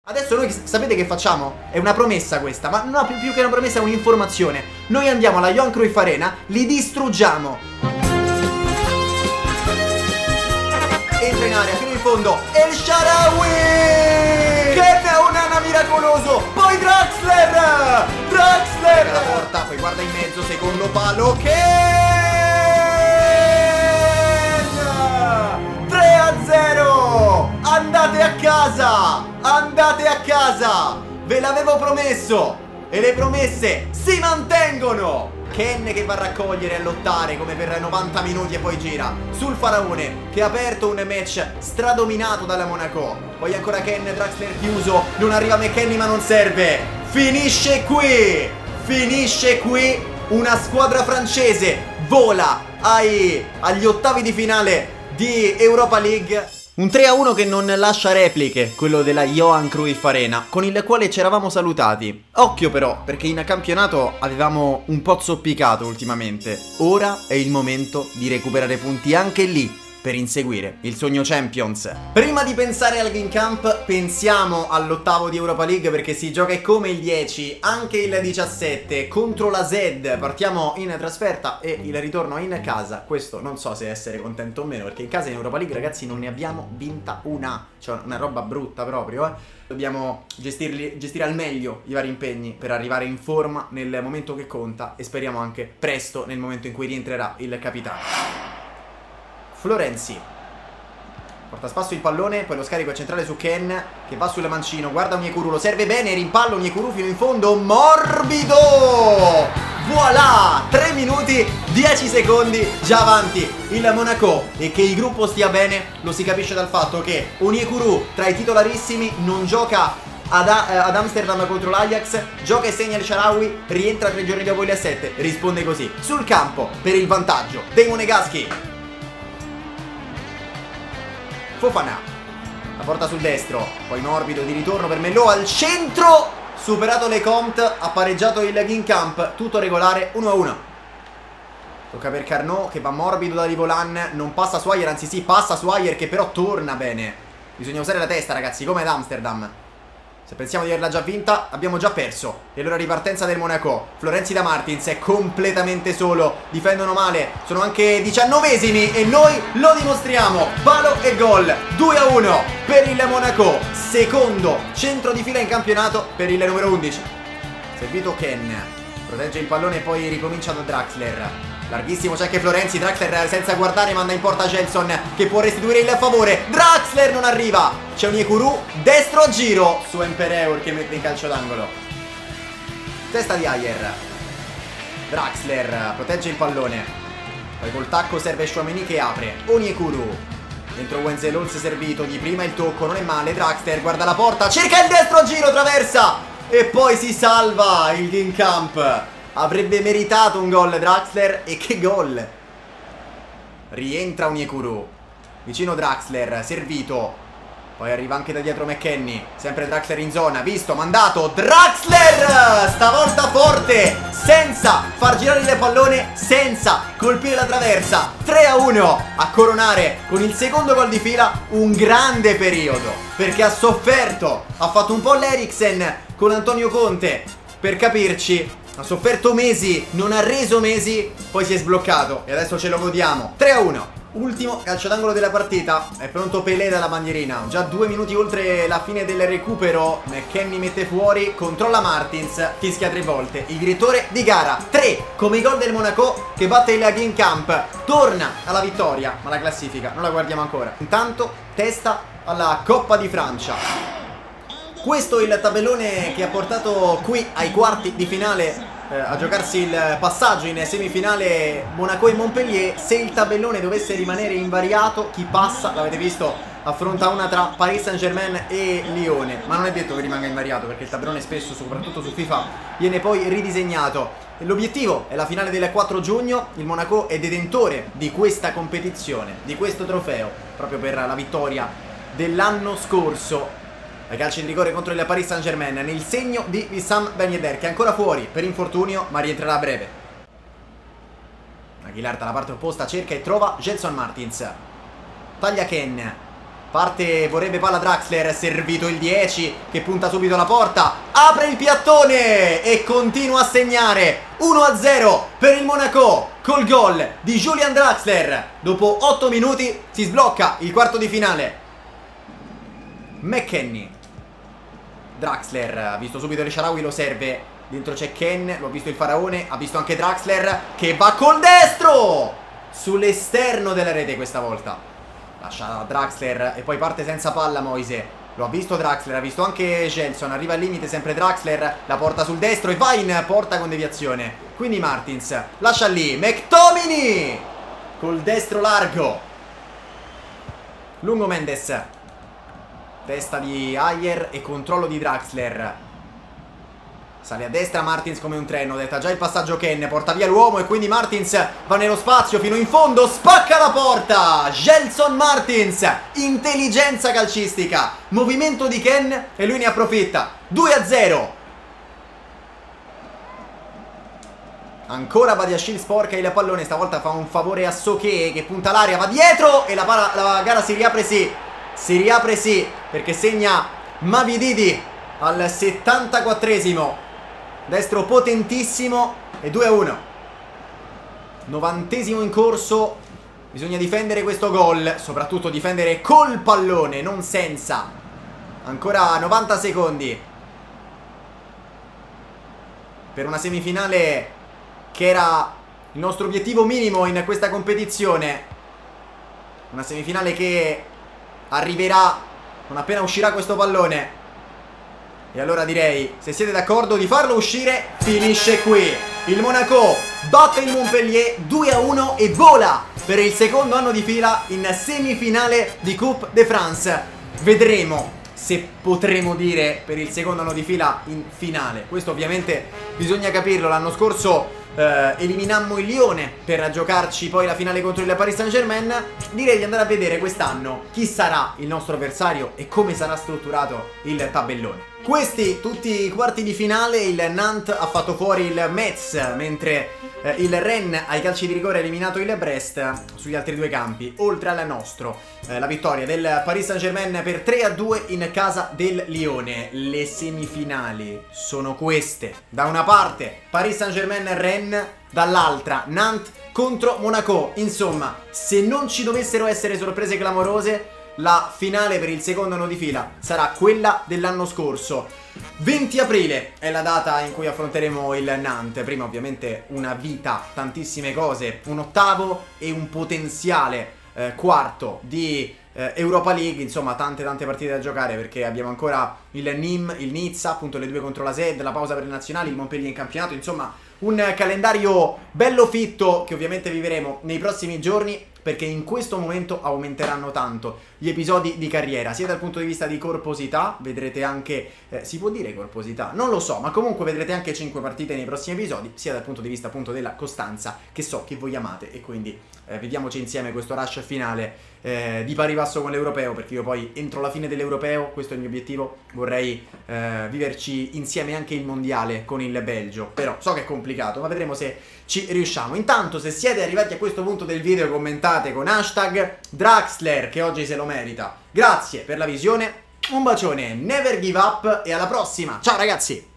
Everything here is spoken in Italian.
Adesso noi sapete che facciamo? È una promessa questa, ma no, più che una promessa è un'informazione. Noi andiamo alla Johan Cruyff Arena, li distruggiamo. Entra in area fino in fondo El Shaarawy, che è un nana miracoloso. Poi Draxler la porta, poi guarda in mezzo, secondo palo, Ken 3-0. Andate a casa, andate a casa, ve l'avevo promesso e le promesse si mantengono. Ken che va a raccogliere e a lottare come per 90 minuti e poi gira sul faraone che ha aperto un match stradominato dalla Monaco. Poi ancora Ken, Draxler chiuso, non arriva McKennie ma non serve. Finisce qui, una squadra francese vola agli ottavi di finale di Europa League. Un 3-1 che non lascia repliche, quello della Johan Cruyff Arena, con il quale ci eravamo salutati. Occhio però, perché in campionato avevamo un po' zoppicato ultimamente. Ora è il momento di recuperare punti anche lì, per inseguire il sogno Champions. Prima di pensare al Game Camp, pensiamo all'ottavo di Europa League, perché si gioca come il 10, anche il 17, contro la Z. Partiamo in trasferta e il ritorno in casa. Questo non so se essere contento o meno, perché in casa in Europa League, ragazzi, non ne abbiamo vinta una. Cioè, una roba brutta proprio, Dobbiamo gestire al meglio i vari impegni per arrivare in forma nel momento che conta, e speriamo anche presto nel momento in cui rientrerà il capitano. Florenzi porta a spasso il pallone, poi lo scarico è centrale su Ken che va sul mancino, guarda Onyekuru, lo serve bene, rimpallo Onyekuru fino in fondo, morbido! Voilà! 3 minuti, 10 secondi, già avanti il Monaco. E che il gruppo stia bene lo si capisce dal fatto che Onyekuru, tra i titolarissimi, non gioca ad Amsterdam contro l'Ajax, gioca e segna il Shaarawy, rientra 3 giorni dopo il 7, risponde così. Sul campo, per il vantaggio dei monegaschi, Fofana, la porta sul destro, poi morbido di ritorno per Melò al centro, superato Lecomte, ha pareggiato il Guingamp, tutto regolare, 1-1. Tocca per Carnot che va morbido da Rivolan, non passa su Ajer, anzi sì, passa su Ajer che però torna bene. Bisogna usare la testa, ragazzi, come ad Amsterdam. Se pensiamo di averla già vinta, abbiamo già perso. E allora ripartenza del Monaco. Florenzi da Martins è completamente solo. Difendono male. Sono anche 19esimi e noi lo dimostriamo. Palo e gol. 2-1 per il Monaco. Secondo centro di fila in campionato per il numero 11. Servito Ken. Protegge il pallone e poi ricomincia da Draxler. Larghissimo, c'è anche Florenzi. Draxler senza guardare manda in porta Gelson che può restituire il favore. Draxler non arriva. C'è Onyekuru, destro a giro su Empereur che mette in calcio d'angolo. Testa di Ajer. Draxler protegge il pallone. Poi col tacco serve Tchouaméni che apre. Onyekuru dentro Wenzel-Holz servito. Di prima il tocco, non è male. Draxler guarda la porta, cerca il destro a giro, traversa e poi si salva il Guingamp. Avrebbe meritato un gol Draxler, e che gol! Rientra Onyekuru. Vicino Draxler, servito. Poi arriva anche da dietro McKennie. Sempre Draxler in zona, visto, mandato. Draxler! Stavolta forte, senza far girare il pallone, senza colpire la traversa. 3-1 a coronare con il secondo gol di fila un grande periodo, perché ha sofferto. Ha fatto un po' l'Eriksen con Antonio Conte, per capirci. Ha sofferto mesi, non ha reso mesi, poi si è sbloccato e adesso ce lo godiamo. 3-1. Ultimo calcio d'angolo della partita. È pronto Pelé dalla bandierina. Già 2 minuti oltre la fine del recupero. McKennie mette fuori, controlla Martins, fischia 3 volte. Il direttore di gara. 3 come i gol del Monaco che batte il Guingamp. Torna alla vittoria, ma la classifica non la guardiamo ancora. Intanto testa alla Coppa di Francia. Questo è il tabellone che ha portato qui ai quarti di finale a giocarsi il passaggio in semifinale Monaco e Montpellier. Se il tabellone dovesse rimanere invariato, chi passa, l'avete visto, affronta una tra Paris Saint-Germain e Lione. Ma non è detto che rimanga invariato, perché il tabellone spesso, soprattutto su FIFA, viene poi ridisegnato. L'obiettivo è la finale del 4 giugno. Il Monaco è detentore di questa competizione, di questo trofeo, proprio per la vittoria dell'anno scorso ai calci di rigore contro il Paris Saint-Germain, nel segno di Wissam Ben Yedder, che è ancora fuori per infortunio ma rientrerà a breve. Aguilar dalla parte opposta cerca e trova Gelson Martins. Taglia Ken. Parte, vorrebbe palla Draxler, servito il 10 che punta subito alla porta, apre il piattone e continua a segnare. 1-0 per il Monaco col gol di Julian Draxler. Dopo 8 minuti si sblocca il quarto di finale. McKennie, Draxler, ha visto subito il Shaarawy, lo serve. Dentro c'è Ken, lo ha visto il Faraone, ha visto anche Draxler che va col destro sull'esterno della rete questa volta. Lascia Draxler e poi parte senza palla Moise. Lo ha visto Draxler, ha visto anche Gelson. Arriva al limite sempre Draxler, la porta sul destro e va in porta con deviazione. Quindi Martins lascia lì McTominay col destro largo. Lungo Mendes, testa di Ayer e controllo di Draxler. Sale a destra Martins come un treno, detta già il passaggio Ken, porta via l'uomo e quindi Martins va nello spazio fino in fondo, spacca la porta! Gelson Martins, intelligenza calcistica, movimento di Ken e lui ne approfitta. 2-0. Ancora Badiashile sporca il pallone, stavolta fa un favore a Soké che punta l'aria, va dietro e la gara si riapre sì, perché segna Mavididi al 74esimo. Destro potentissimo e 2-1. 90esimo in corso. Bisogna difendere questo gol, soprattutto difendere col pallone, non senza. Ancora 90 secondi per una semifinale che era il nostro obiettivo minimo in questa competizione. Una semifinale che arriverà non appena uscirà questo pallone. E allora direi, se siete d'accordo, di farlo uscire. Finisce qui. Il Monaco batte il Montpellier 2-1 e vola per il secondo anno di fila in semifinale di Coupe de France. Vedremo se potremo dire per il secondo anno di fila in finale. Questo ovviamente bisogna capirlo. L'anno scorso eliminammo il Lione per giocarci poi la finale contro il Paris Saint-Germain. Direi di andare a vedere quest'anno chi sarà il nostro avversario e come sarà strutturato il tabellone. Questi tutti i quarti di finale. Il Nantes ha fatto fuori il Metz, mentre il Rennes ai calci di rigore ha eliminato il Brest sugli altri due campi. Oltre al nostro, la vittoria del Paris Saint-Germain per 3-2 in casa del Lione. Le semifinali sono queste: da una parte Paris Saint-Germain-Rennes, dall'altra Nantes contro Monaco. Insomma, se non ci dovessero essere sorprese clamorose, la finale per il secondo anno di fila sarà quella dell'anno scorso. 20 aprile è la data in cui affronteremo il Nantes. Prima ovviamente una vita, tantissime cose, un ottavo e un potenziale quarto di Europa League. Insomma, tante partite da giocare, perché abbiamo ancora il Nîmes, il Nizza, appunto le due contro la SED, la pausa per le nazionali, il Montpellier in campionato. Insomma, un calendario bello fitto che ovviamente vivremo nei prossimi giorni, perché in questo momento aumenteranno tanto gli episodi di carriera, sia dal punto di vista di corposità. Vedrete anche, si può dire corposità? Non lo so, ma comunque vedrete anche 5 partite nei prossimi episodi, sia dal punto di vista appunto della costanza, che so che voi amate, e quindi vediamoci insieme questo rush finale di pari passo con l'Europeo, perché io poi entro la fine dell'Europeo, questo è il mio obiettivo, vorrei viverci insieme anche il Mondiale con il Belgio. Però so che è complicato, ma vedremo se ci riusciamo. Intanto, se siete arrivati a questo punto del video, commentate con hashtag Draxler, che oggi se lo merita. Grazie per la visione, un bacione, never give up e alla prossima. Ciao ragazzi!